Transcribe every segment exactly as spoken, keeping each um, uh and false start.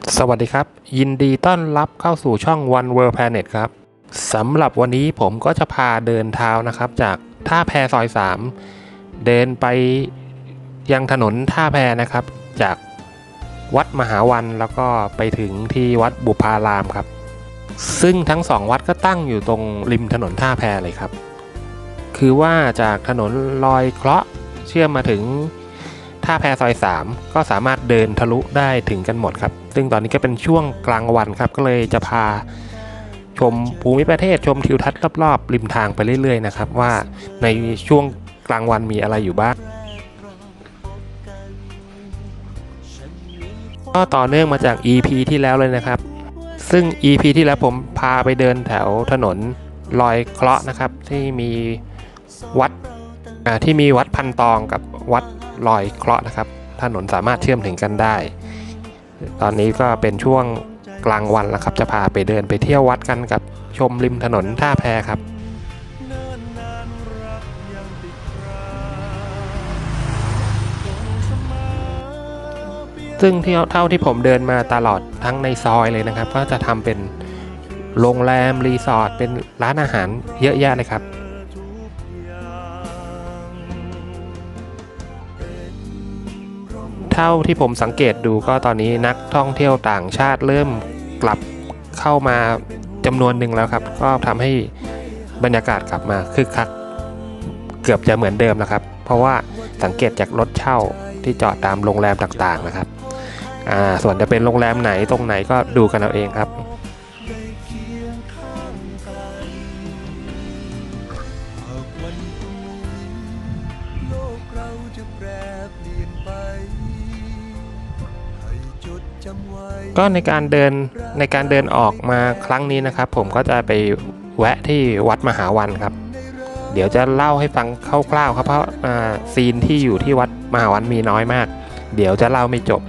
สวัสดีครับยินดีต้อนรับเข้าสู่ช่อง One World Planet ครับสำหรับวันนี้ผมก็จะพาเดินเท้านะครับจากท่าแพซอยสามเดินไปยังถนนท่าแพนะครับจากวัดมหาวันแล้วก็ไปถึงที่วัดบุพารามครับซึ่งทั้งสองวัดก็ตั้งอยู่ตรงริมถนนท่าแพเลยครับคือว่าจากถนนลอยเคราะห์เชื่อมมาถึงท่าแพซอยสามก็สามารถเดินทะลุได้ถึงกันหมดครับซึ่งตอนนี้ก็เป็นช่วงกลางวันครับก็เลยจะพาชมภูมิประเทศชมทิวทัศน์รอบๆริมทางไปเรื่อยๆนะครับว่าในช่วงกลางวันมีอะไรอยู่บ้างก็ต่อเนื่องมาจาก อี พี ที่แล้วเลยนะครับซึ่ง อี พี ที่แล้วผมพาไปเดินแถวถนนลอยเคราะห์นะครับที่มีวัดที่มีวัดพันตองกับวัดลอยเคราะห์นะครับถนนสามารถเชื่อมถึงกันได้ตอนนี้ก็เป็นช่วงกลางวันแล้วครับจะพาไปเดินไปเที่ยววัดกันกับชมริมถนนท่าแพครับซึ่งที่เท่าที่ผมเดินมาตลอดทั้งในซอยเลยนะครับก็จะทำเป็นโรงแรมรีสอร์ทเป็นร้านอาหารเยอะแยะเลยครับเท่าที่ผมสังเกตดูก็ตอนนี้นักท่องเที่ยวต่างชาติเริ่มกลับเข้ามาจำนวนหนึ่งแล้วครับก็ทำให้บรรยากาศกลับมาคึกคักเกือบจะเหมือนเดิมแล้วครับเพราะว่าสังเกตจากรถเช่าที่จอดตามโรงแรมต่างๆนะครับอ่าส่วนจะเป็นโรงแรมไหนตรงไหนก็ดูกันเอาเองครับก็ในการเดินในการเดินออกมาครั้งนี้นะครับผมก็จะไปแวะที่วัดมหาวันครับเดี๋ยวจะเล่าให้ฟังคร่าวๆครับเพราะซีนที่อยู่ที่วัดมหาวันมีน้อยมากเดี๋ยวจะเล่าไม่จบ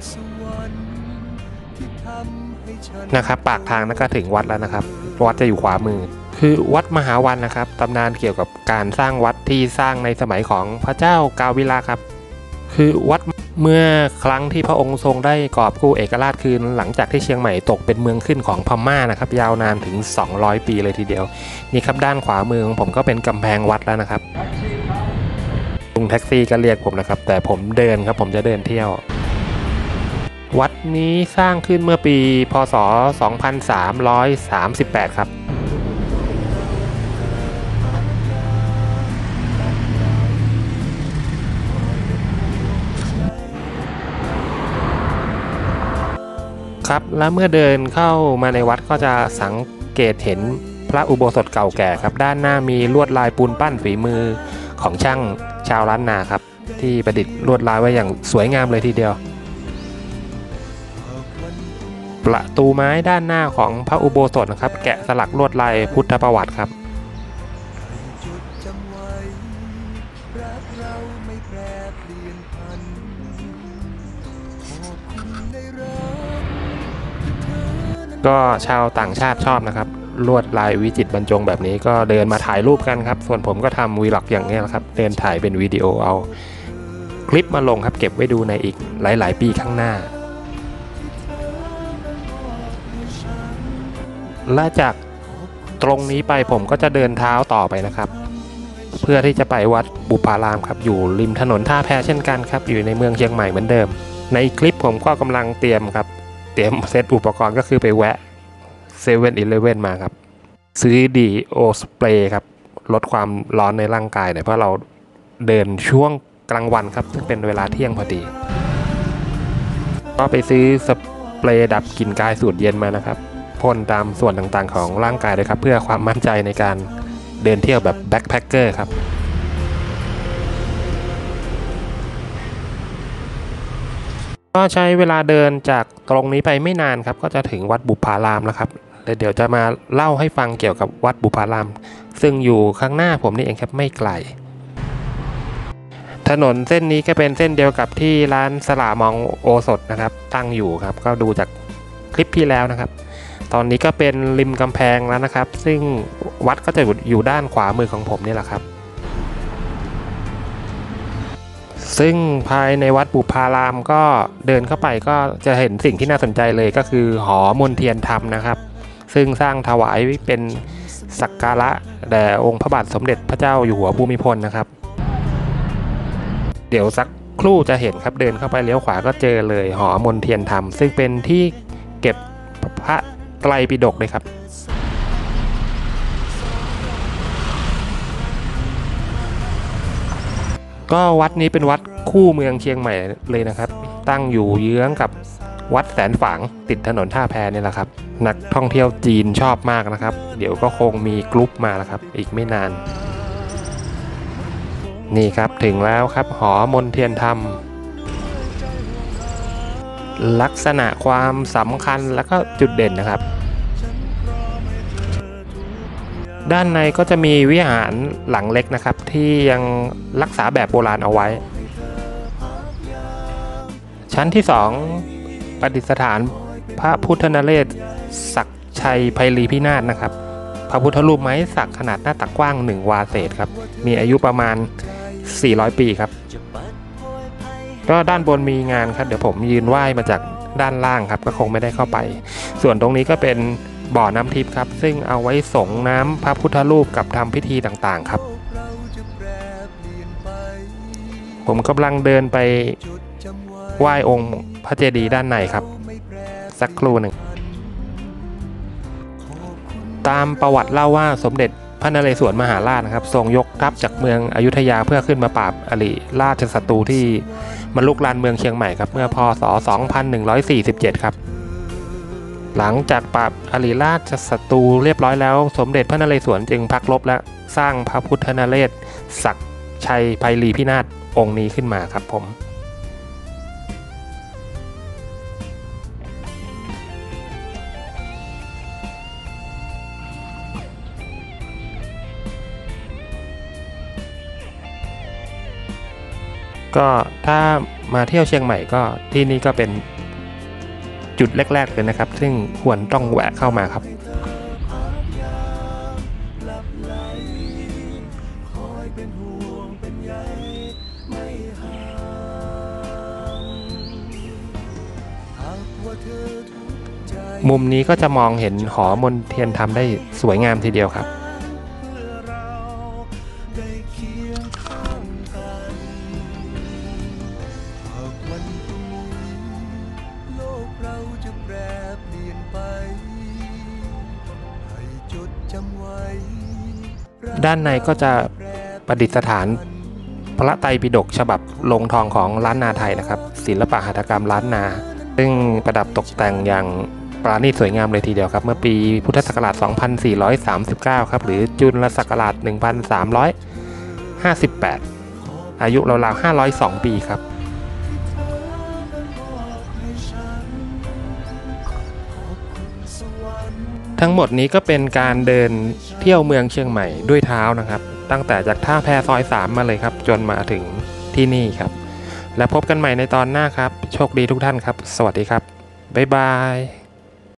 นะครับปากทางนั้นก็ถึงวัดแล้วนะครับวัดจะอยู่ขวามือคือวัดมหาวันนะครับตำนานเกี่ยวกับการสร้างวัดที่สร้างในสมัยของพระเจ้ากาวิลาครับคือวัดเมื่อครั้งที่พระองค์ทรงได้กอบกู้เอกราชคืนหลังจากที่เชียงใหม่ตกเป็นเมืองขึ้นของพม่านะครับยาวนานถึงสองร้อยปีเลยทีเดียวนี่ครับด้านขวามือของผมก็เป็นกำแพงวัดแล้วนะครับลุงแท็กซี่ก็เรียกผมนะครับแต่ผมเดินครับผมจะเดินเที่ยววัดนี้สร้างขึ้นเมื่อปีพ.ศ. สองพันสามร้อยสามสิบแปดครับครับและเมื่อเดินเข้ามาในวัดก็จะสังเกตเห็นพระอุโบสถเก่าแก่ครับด้านหน้ามีลวดลายปูนปั้นฝีมือของช่างชาวล้านนาครับที่ประดิษฐ์ลวดลายไว้อย่างสวยงามเลยทีเดียวประตูไม้ด้านหน้าของพระอุโบสถนะครับแกะสลักลวดลายพุทธประวัติครับก็ชาวต่างชาติชอบนะครับลวดลายวิจิตรบรรจงแบบนี้ก็เดินมาถ่ายรูปกันครับส่วนผมก็ทำวีล็อกอย่างนี้แหละครับเดินถ่ายเป็นวิดีโอเอาคลิปมาลงครับเก็บไว้ดูในอีกหลายๆปีข้างหน้าและจากตรงนี้ไปผมก็จะเดินเท้าต่อไปนะครับเพื่อที่จะไปวัดบุพารามครับอยู่ริมถนนท่าแพเช่นกันครับอยู่ในเมืองเชียงใหม่เหมือนเดิมในคลิปผมก็กำลังเตรียมครับเตรียมเซตอุปกรณ์ก็คือไปแวะเซเว่นอีเลฟเว่นมาครับซื้อดีโอสเปรย์ครับลดความร้อนในร่างกายหน่อยเพราะเราเดินช่วงกลางวันครับซึ่งเป็นเวลาเที่ยงพอดีก็ไปซื้อสเปรย์ดับกลิ่นกายสูตรเย็นมานะครับพ่นตามส่วนต่างๆของร่างกายเลยครับเพื่อความมั่นใจในการเดินเที่ยวแบบแบ็คแพคเกอร์ครับก็ใช้เวลาเดินจากตรงนี้ไปไม่นานครับก็จะถึงวัดบุพารามแล้วครับเดี๋ยวจะมาเล่าให้ฟังเกี่ยวกับวัดบุพารามซึ่งอยู่ข้างหน้าผมนี่เองครับไม่ไกลถนนเส้นนี้ก็เป็นเส้นเดียวกับที่ร้านสลามองโอสถนะครับตั้งอยู่ครับก็ดูจากคลิปที่แล้วนะครับตอนนี้ก็เป็นริมกำแพงแล้วนะครับซึ่งวัดก็จะอยู่ด้านขวามือของผมนี่แหละครับซึ่งภายในวัดบุพารามก็เดินเข้าไปก็จะเห็นสิ่งที่น่าสนใจเลยก็คือหอมนเทียนธรรมนะครับซึ่งสร้างถวายเป็นสักการะแด่องค์พระบาทสมเด็จพระเจ้าอยู่หัวภูมิพลนะครับเดี๋ยวสักครู่จะเห็นครับเดินเข้าไปเลี้ยวขวาก็เจอเลยหอมนเทียนธรรมซึ่งเป็นที่เก็บพระไตรปิฎกเลยครับก็วัดนี้เป็นวัดคู่เมืองเชียงใหม่เลยนะครับตั้งอยู่เยื้องกับวัดแสนฝางติดถนนท่าแพนี่แหละครับนักท่องเที่ยวจีนชอบมากนะครับเดี๋ยวก็คงมีกรุ๊ปมาแล้วครับอีกไม่นานนี่ครับถึงแล้วครับหอมนเทียนธรรมลักษณะความสำคัญและก็จุดเด่นนะครับด้านในก็จะมีวิหารหลังเล็กนะครับที่ยังรักษาแบบโบราณเอาไว้ชั้นที่สองประดิษฐานพระพุทธนเรศศักชัยไพลีพินาศนะครับพระพุทธรูปไม้สักขนาดหน้าตักกว้างหนึ่งวาเศษครับมีอายุประมาณสี่ร้อยปีครับก็ด้านบนมีงานครับเดี๋ยวผมยืนไหว้มาจากด้านล่างครับก็คงไม่ได้เข้าไปส่วนตรงนี้ก็เป็นบ่อน้ำทิพย์ครับซึ่งเอาไว้ส่งน้ำพระพุทธรูปกับทำพิธีต่างๆครับผมกำลังเดินไปไหว้องค์พระเจดีย์ด้านในครับสักครู่หนึ่งตามประวัติเล่าว่าสมเด็จพระนเรศวรมหาราชนะครับทรงยกทัพจากเมืองอยุธยาเพื่อขึ้นมาปราบอริราชศัตรูที่มาลุกลานเมืองเชียงใหม่ครับเมื่อพ.ศ. สองพันหนึ่งร้อยสี่สิบเจ็ดครับหลังจากปราบอริราชศัตรูเรียบร้อยแล้วสมเด็จพระนเรศวรจึงพักรบและสร้างพระพุทธนเรศศักชัยไพลีพินาศองค์นี้ขึ้นมาครับผมก็ถ้ามาเที่ยวเชียงใหม่ก็ที่นี่ก็เป็นจุดแรกๆเลยนะครับซึ่งควรต้องแวะเข้ามาครับมุมนี้ก็จะมองเห็นหอมนเทียนธรรมได้สวยงามทีเดียวครับด้านในก็จะประดิษฐานพระไตรปิฎกฉบับลงทองของล้านนาไทยนะครับศิลปะหัตถกรรมล้านนาซึ่งประดับตกแต่งอย่างปราณีตสวยงามเลยทีเดียวครับเมื่อปีพุทธศักราชสองพันสี่ร้อยสามสิบเก้าครับหรือจุลศักราชหนึ่งพันสามร้อยห้าสิบแปดอายุราวๆห้าร้อยสองปีครับทั้งหมดนี้ก็เป็นการเดินเที่ยวเมืองเชียงใหม่ด้วยเท้านะครับตั้งแต่จากท่าแพซอยสามมาเลยครับจนมาถึงที่นี่ครับและพบกันใหม่ในตอนหน้าครับโชคดีทุกท่านครับสวัสดีครับบ๊ายบาย